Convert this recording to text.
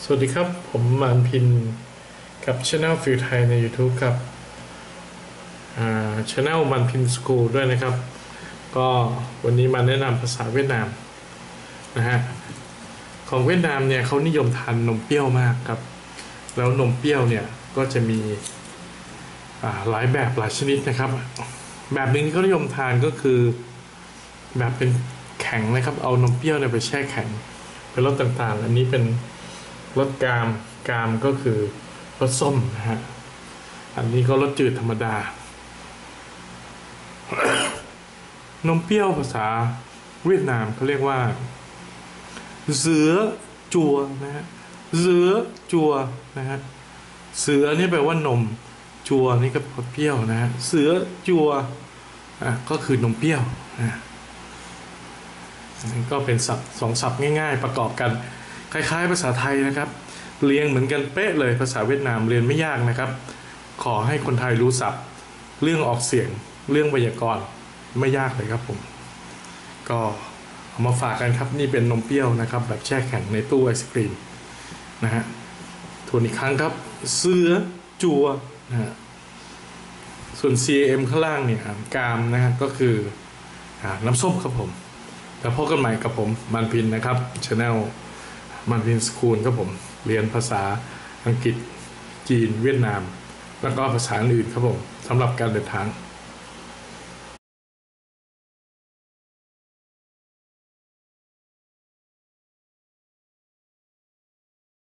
สวัสดีครับผมมานพินกับช anel ฟิวไทยใน YouTube ครับช anel มันพินสกูลด้วยนะครับก็วันนี้มาแนะนำภาษาเวียดนามนะฮะของเวียดนามเนี่ยเขานิยมทานนมเปรี้ยวมากครับแล้วนมเปรี้ยวเนี่ยก็จะมีหลายแบบหลายชนิดนะครับแบบหนึ่งที่เขานิยมทานก็คือแบบเป็นแข็งนะครับเอานมเปรี้ยวเนี่ยไปแช่แข็งเป็นรสต่างๆอันนี้เป็นรสกามก็คือรสส้มนะฮะอันนี้ก็รสจืดธรรมดานมเปรี้ยวภาษาเวียดนามเขาเรียกว่าเสือจัวนะฮะเสือจัวนะฮะเสือนี่แปลว่านมจัวนี่ก็เปรี้ยวนะฮะเสือจัวก็คือนมเปรี้ยวนะนี่ก็เป็นศัพท์สองศัพท์ง่ายๆประกอบกันคล้ายๆภาษาไทยนะครับเรียงเหมือนกันเป๊ะเลยภาษาเวียดนามเรียนไม่ยากนะครับขอให้คนไทยรู้ศัพท์เรื่องออกเสียงเรื่องไวยากรณ์ไม่ยากเลยครับผมก็เอามาฝากกันครับนี่เป็นนมเปรี้ยวนะครับแบบแช่แข็งในตู้ไอศกรีมนะฮะทวนอีกครั้งครับเสือจัวนะฮะส่วน CAM ข้างล่างเนี่ยกามนะฮะก็คือน้ำส้มครับผมแล้วพบกันใหม่กับผมมันพินนะครับ Channel มันพินสคูลครับผมเรียนภาษาอังกฤษจีนเวียดนามแล้วก็ภาษาอื่นครับผมสำหรับการเดินทาง